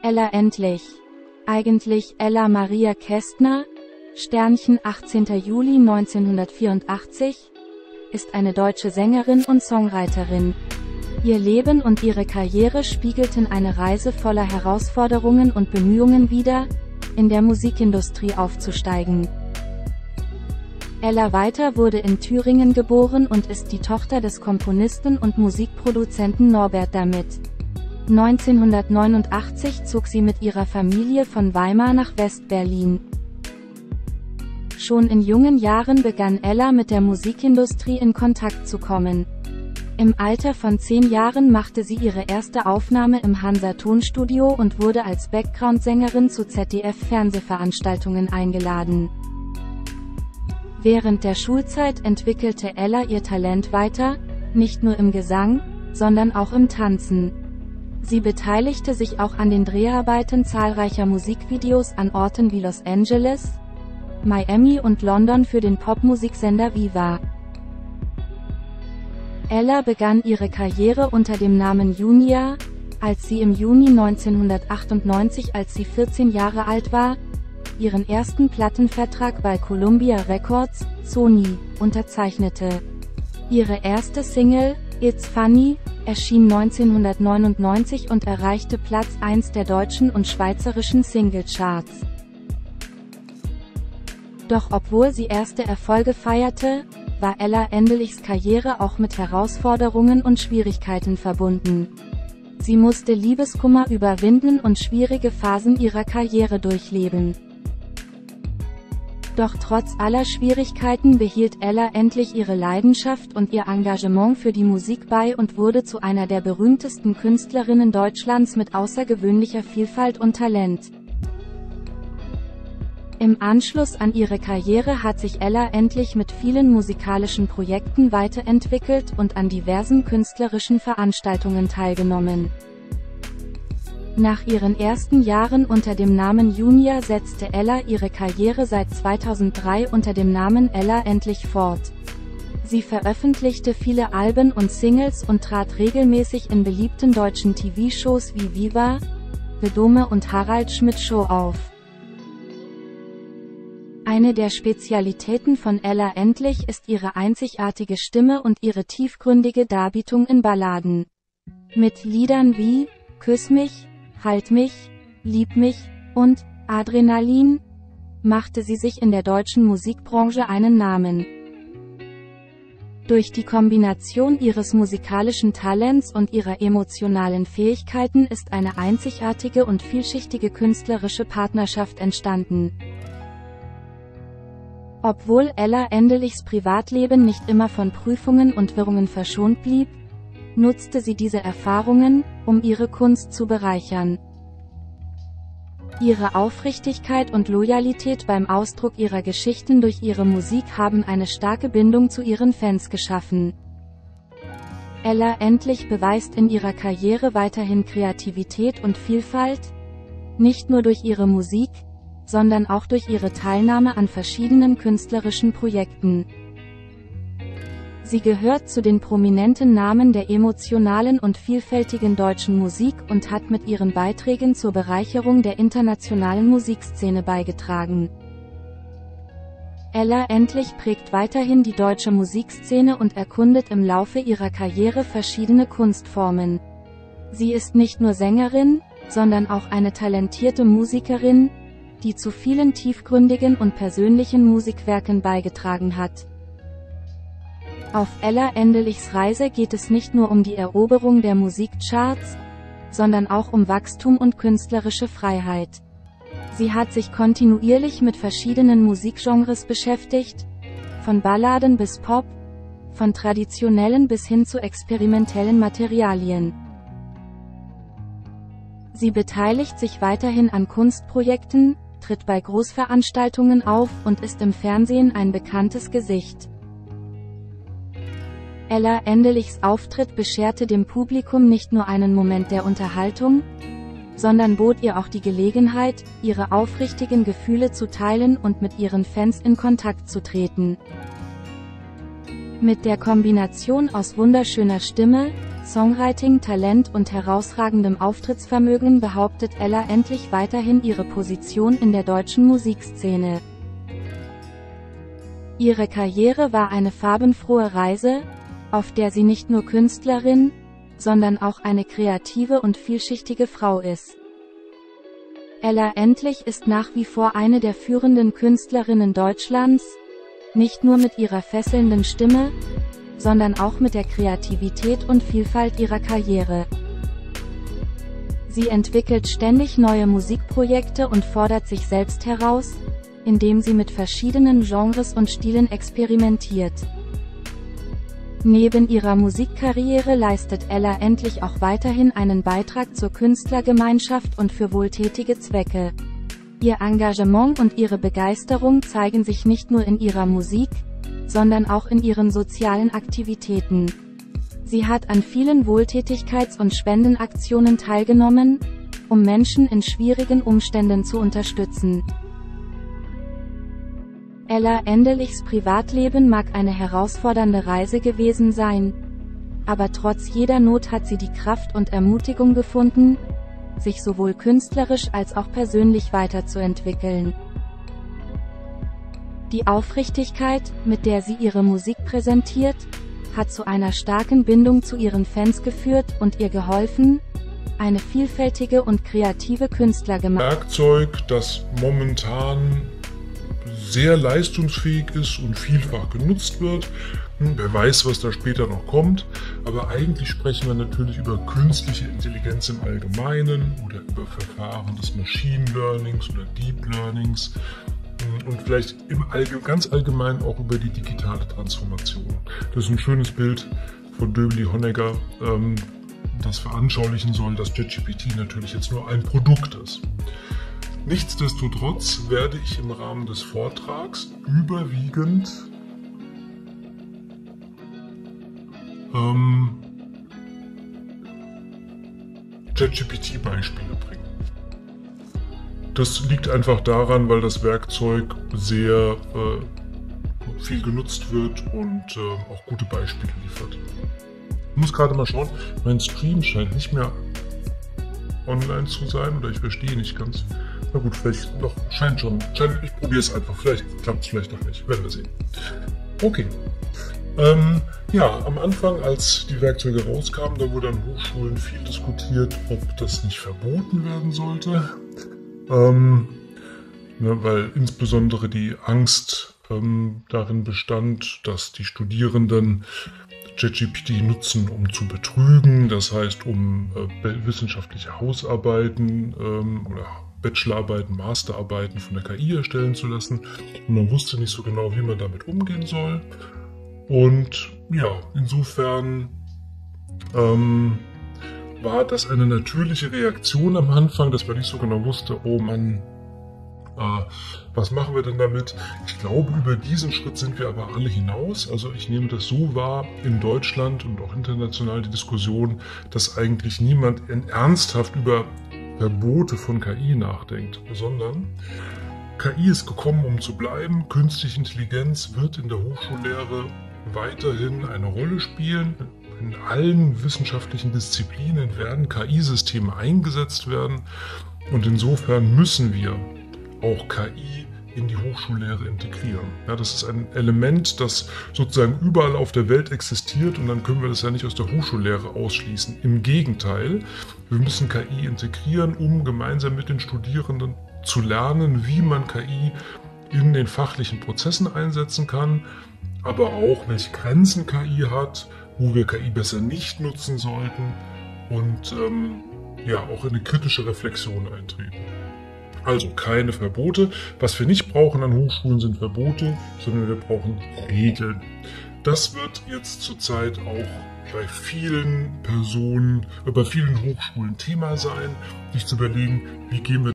Ella Endlich. Eigentlich Ella Maria Kästner, ·, 18. Juli 1984, ist eine deutsche Sängerin und Songwriterin. Ihr Leben und ihre Karriere spiegelten eine Reise voller Herausforderungen und Bemühungen wider, in der Musikindustrie aufzusteigen. Ella Weiter wurde in Thüringen geboren und ist die Tochter des Komponisten und Musikproduzenten Norbert Damit. 1989 zog sie mit ihrer Familie von Weimar nach West-Berlin. Schon in jungen Jahren begann Ella mit der Musikindustrie in Kontakt zu kommen. Im Alter von 10 Jahren machte sie ihre erste Aufnahme im Hansa-Tonstudio und wurde als Background-Sängerin zu ZDF-Fernsehveranstaltungen eingeladen. Während der Schulzeit entwickelte Ella ihr Talent weiter, nicht nur im Gesang, sondern auch im Tanzen. Sie beteiligte sich auch an den Dreharbeiten zahlreicher Musikvideos an Orten wie Los Angeles, Miami und London für den Popmusiksender Viva. Ella begann ihre Karriere unter dem Namen Junia, als sie im Juni 1998, als sie 14 Jahre alt war, ihren ersten Plattenvertrag bei Columbia Records, Sony, unterzeichnete. Ihre erste Single, It's Funny, erschien 1999 und erreichte Platz 1 der deutschen und schweizerischen Singlecharts. Doch obwohl sie erste Erfolge feierte, war Ella Endlichs Karriere auch mit Herausforderungen und Schwierigkeiten verbunden. Sie musste Liebeskummer überwinden und schwierige Phasen ihrer Karriere durchleben. Doch trotz aller Schwierigkeiten behielt Ella endlich ihre Leidenschaft und ihr Engagement für die Musik bei und wurde zu einer der berühmtesten Künstlerinnen Deutschlands mit außergewöhnlicher Vielfalt und Talent. Im Anschluss an ihre Karriere hat sich Ella endlich mit vielen musikalischen Projekten weiterentwickelt und an diversen künstlerischen Veranstaltungen teilgenommen. Nach ihren ersten Jahren unter dem Namen Junia setzte Ella ihre Karriere seit 2003 unter dem Namen Ella Endlich fort. Sie veröffentlichte viele Alben und Singles und trat regelmäßig in beliebten deutschen TV-Shows wie Viva, The Dome und Harald Schmidt Show auf. Eine der Spezialitäten von Ella Endlich ist ihre einzigartige Stimme und ihre tiefgründige Darbietung in Balladen. Mit Liedern wie Küss mich, Halt mich, Lieb mich und Adrenalin machte sie sich in der deutschen Musikbranche einen Namen. Durch die Kombination ihres musikalischen Talents und ihrer emotionalen Fähigkeiten ist eine einzigartige und vielschichtige künstlerische Partnerschaft entstanden. Obwohl Ella Endlichs Privatleben nicht immer von Prüfungen und Wirrungen verschont blieb, nutzte sie diese Erfahrungen, um ihre Kunst zu bereichern. Ihre Aufrichtigkeit und Loyalität beim Ausdruck ihrer Geschichten durch ihre Musik haben eine starke Bindung zu ihren Fans geschaffen. Ella Endlich beweist in ihrer Karriere weiterhin Kreativität und Vielfalt, nicht nur durch ihre Musik, sondern auch durch ihre Teilnahme an verschiedenen künstlerischen Projekten. Sie gehört zu den prominenten Namen der emotionalen und vielfältigen deutschen Musik und hat mit ihren Beiträgen zur Bereicherung der internationalen Musikszene beigetragen. Ella Endlich prägt weiterhin die deutsche Musikszene und erkundet im Laufe ihrer Karriere verschiedene Kunstformen. Sie ist nicht nur Sängerin, sondern auch eine talentierte Musikerin, die zu vielen tiefgründigen und persönlichen Musikwerken beigetragen hat. Auf Ella Endlichs Reise geht es nicht nur um die Eroberung der Musikcharts, sondern auch um Wachstum und künstlerische Freiheit. Sie hat sich kontinuierlich mit verschiedenen Musikgenres beschäftigt, von Balladen bis Pop, von traditionellen bis hin zu experimentellen Materialien. Sie beteiligt sich weiterhin an Kunstprojekten, tritt bei Großveranstaltungen auf und ist im Fernsehen ein bekanntes Gesicht. Ella Endlichs Auftritt bescherte dem Publikum nicht nur einen Moment der Unterhaltung, sondern bot ihr auch die Gelegenheit, ihre aufrichtigen Gefühle zu teilen und mit ihren Fans in Kontakt zu treten. Mit der Kombination aus wunderschöner Stimme, Songwriting, Talent und herausragendem Auftrittsvermögen behauptet Ella endlich weiterhin ihre Position in der deutschen Musikszene. Ihre Karriere war eine farbenfrohe Reise, auf der sie nicht nur Künstlerin, sondern auch eine kreative und vielschichtige Frau ist. Ella Endlich ist nach wie vor eine der führenden Künstlerinnen Deutschlands, nicht nur mit ihrer fesselnden Stimme, sondern auch mit der Kreativität und Vielfalt ihrer Karriere. Sie entwickelt ständig neue Musikprojekte und fordert sich selbst heraus, indem sie mit verschiedenen Genres und Stilen experimentiert. Neben ihrer Musikkarriere leistet Ella Endlich auch weiterhin einen Beitrag zur Künstlergemeinschaft und für wohltätige Zwecke. Ihr Engagement und ihre Begeisterung zeigen sich nicht nur in ihrer Musik, sondern auch in ihren sozialen Aktivitäten. Sie hat an vielen Wohltätigkeits- und Spendenaktionen teilgenommen, um Menschen in schwierigen Umständen zu unterstützen. Ella Endlichs Privatleben mag eine herausfordernde Reise gewesen sein, aber trotz jeder Not hat sie die Kraft und Ermutigung gefunden, sich sowohl künstlerisch als auch persönlich weiterzuentwickeln. Die Aufrichtigkeit, mit der sie ihre Musik präsentiert, hat zu einer starken Bindung zu ihren Fans geführt und ihr geholfen, eine vielfältige und kreative Künstlergemeinschaft. Werkzeug, das momentan sehr leistungsfähig ist und vielfach genutzt wird. Wer weiß, was da später noch kommt, aber eigentlich sprechen wir natürlich über künstliche Intelligenz im Allgemeinen oder über Verfahren des Machine Learnings oder Deep Learnings und vielleicht ganz allgemein auch über die digitale Transformation. Das ist ein schönes Bild von Döbeli-Honegger, das veranschaulichen soll, dass ChatGPT natürlich jetzt nur ein Produkt ist. Nichtsdestotrotz werde ich im Rahmen des Vortrags überwiegend ChatGPT-Beispiele bringen. Das liegt einfach daran, weil das Werkzeug sehr viel genutzt wird und auch gute Beispiele liefert. Ich muss gerade mal schauen, mein Stream scheint nicht mehr online zu sein oder ich verstehe nicht ganz. Na gut, vielleicht doch, scheint schon. Ich probiere es einfach. Vielleicht klappt es, vielleicht noch nicht. Werden wir sehen. Okay. Ja, am Anfang, als die Werkzeuge rauskamen, da wurde an Hochschulen viel diskutiert, ob das nicht verboten werden sollte. Weil insbesondere die Angst darin bestand, dass die Studierenden ChatGPT nutzen, um zu betrügen, das heißt, um wissenschaftliche Hausarbeiten oder Bachelorarbeiten, Masterarbeiten von der KI erstellen zu lassen. Und man wusste nicht so genau, wie man damit umgehen soll. Und ja, insofern war das eine natürliche Reaktion am Anfang, dass man nicht so genau wusste, oh Mann, was machen wir denn damit? Ich glaube, über diesen Schritt sind wir aber alle hinaus. Also ich nehme das so wahr in Deutschland und auch international die Diskussion, dass eigentlich niemand ernsthaft über Verbote von KI nachdenkt, sondern KI ist gekommen, um zu bleiben. Künstliche Intelligenz wird in der Hochschullehre weiterhin eine Rolle spielen. In allen wissenschaftlichen Disziplinen werden KI-Systeme eingesetzt werden und insofern müssen wir auch KI in die Hochschullehre integrieren. Ja, das ist ein Element, das sozusagen überall auf der Welt existiert und dann können wir das ja nicht aus der Hochschullehre ausschließen. Im Gegenteil, wir müssen KI integrieren, um gemeinsam mit den Studierenden zu lernen, wie man KI in den fachlichen Prozessen einsetzen kann, aber auch, welche Grenzen KI hat, wo wir KI besser nicht nutzen sollten und ja, auch in eine kritische Reflexion eintreten. Also keine Verbote. Was wir nicht brauchen an Hochschulen sind Verbote, sondern wir brauchen Regeln. Das wird jetzt zurzeit auch bei vielen Personen, bei vielen Hochschulen Thema sein, sich zu überlegen, wie gehen wir